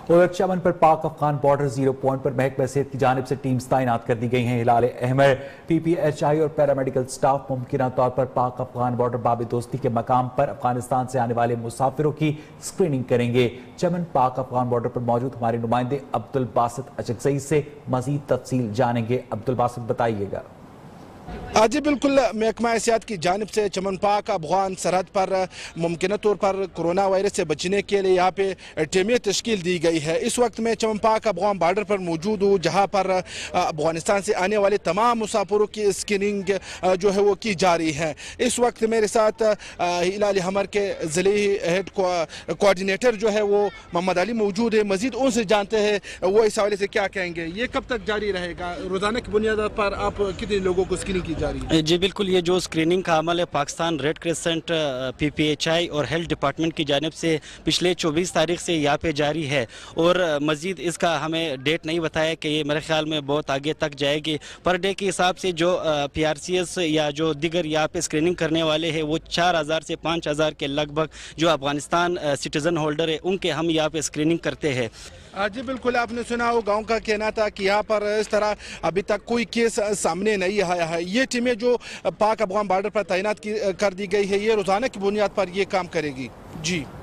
ادھر چمن پر Pak Afghan border zero point پر محکمہ صحت کی جانب سے ٹیمز تعینات کر دی گئی ہیں۔ ہلال احمر، PPHI اور پیرامیڈیکل سٹاف ممکنہ طور پر پاک افغان بارڈر باب دوستی کے مقام پر افغانستان سے آنے والے مسافروں کی سکریننگ کریں گے۔ چمن پاک افغان بارڈر پر موجود ہمارے نمائندے عبدالباسط اچکزئی سے مزید تفصیل جانیں گے۔ عبدالباسط بتائیے گا۔ جی بالکل، محکمہ صحت کی جانب سے چمن پاک افغان سرحد پر ممکنہ طور پر کرونا وائرس سے بچنے کے لیے یہاں پہ ٹیمیں تشکیل دی گئی ہے۔ اس وقت میں چمن پاک افغان بارڈر پر موجود ہوں، جہاں پر افغانستان سے آنے والے تمام مسافروں کی اسکریننگ جو ہے وہ کی جا رہی ہے۔ اس وقت میرے ساتھ ہلال احمر کے ضلعی ہیڈ کوآرڈینیٹر جو ہے وہ محمد علی موجود ہے۔ مزید ان سے جانتے ہیں وہ اس حوالے سے کیا کہیں گے۔ یہ کب تک جاری رہے گا؟ روزانہ کی بنیاد پر آپ کتنے لوگوں کو اسکریننگ کی جا رہی ہے؟ جی بالکل، یہ جو اسکریننگ کا عمل ہے پاکستان ریڈ کریسنٹ، PPHI اور ہیلتھ ڈپارٹمنٹ کی جانب سے پچھلے 24 تاریخ سے یہاں پہ جاری ہے، اور مزید اس کا ہمیں ڈیٹ نہیں بتایا کہ یہ میرے خیال میں بہت آگے تک جائے گی۔ پر ڈے کے حساب سے جو PRCS یا جو دیگر یہاں پہ اسکریننگ کرنے والے ہیں وہ 4000 سے 5000 کے لگ بھگ جو افغانستان سٹیزن ہولڈر ہے ان کے ہم یہاں پہ اسکریننگ کرتے ہیں۔ جی بالکل، آپ نے سنا ہو گاؤں کا کہنا تھا کہ یہاں پر اس طرح ابھی تک کوئی کیس سامنے نہیں آیا ہے۔ یہ ٹیمیں جو پاک افغان بارڈر پر تعینات کر دی گئی ہے، یہ روزانہ کی بنیاد پر یہ کام کرے گی۔ جی